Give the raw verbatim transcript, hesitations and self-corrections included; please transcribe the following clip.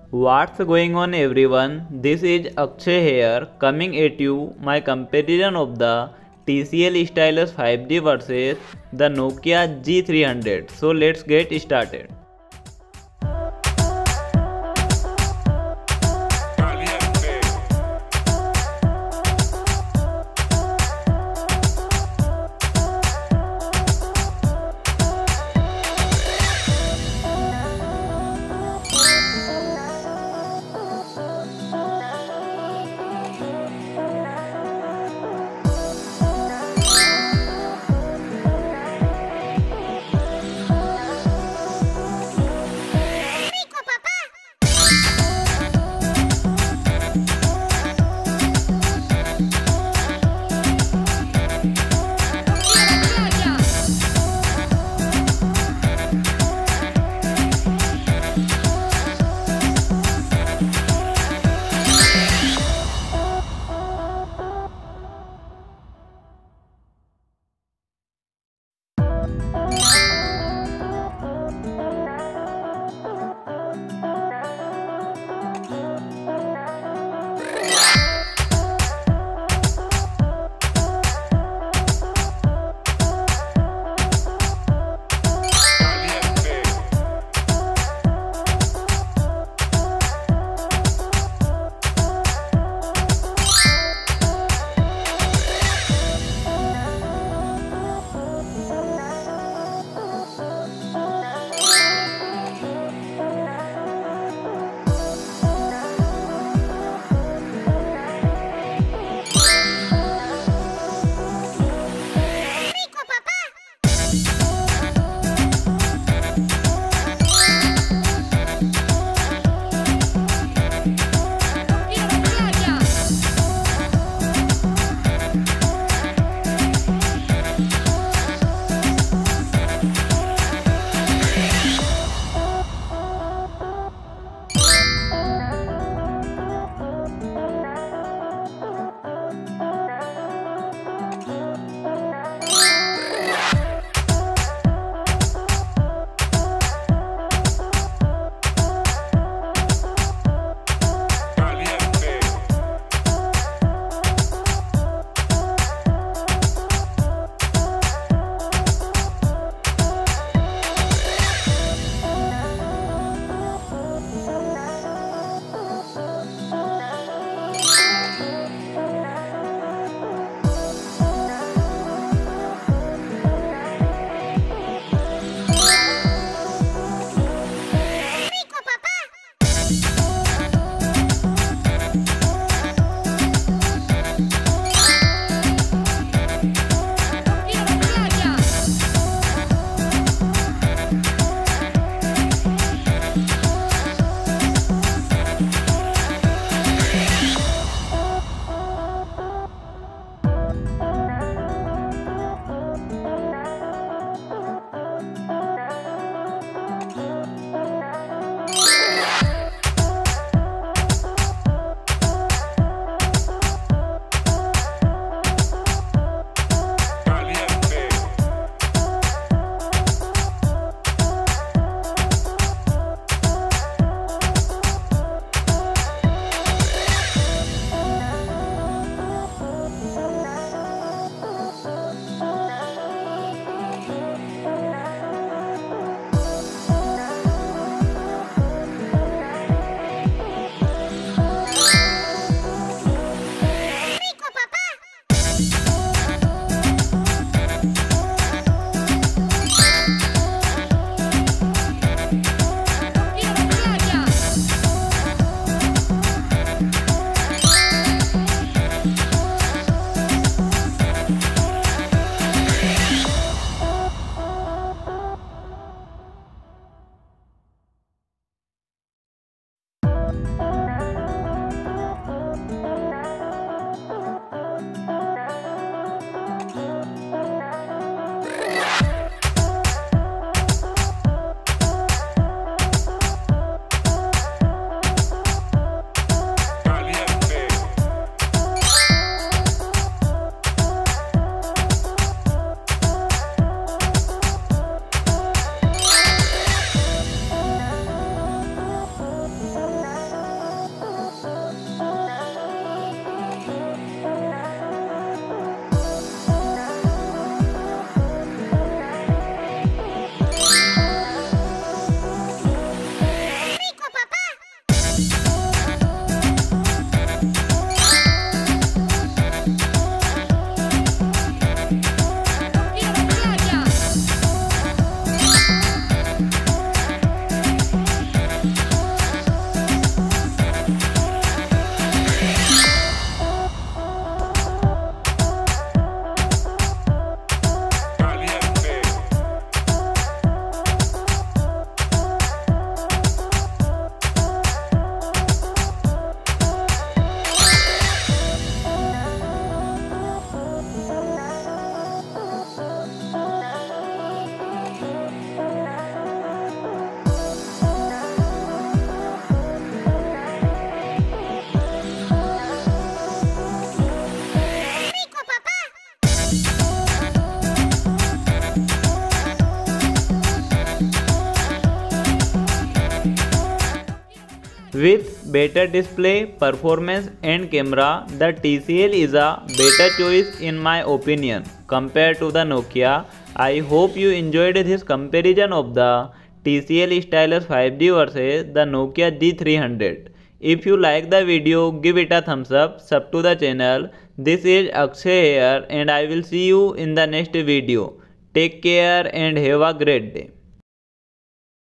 What's going on everyone? This is Akshay here coming at you my comparison of the T C L Stylus five G versus the Nokia G three hundred. So let's get started. With better display, performance and camera, the T C L is a better choice in my opinion compared to the Nokia. I hope you enjoyed this comparison of the T C L Stylus five G versus the Nokia G three hundred. If you like the video, give it a thumbs up, sub to the channel. This is Akshay here and I will see you in the next video. Take care and have a great day.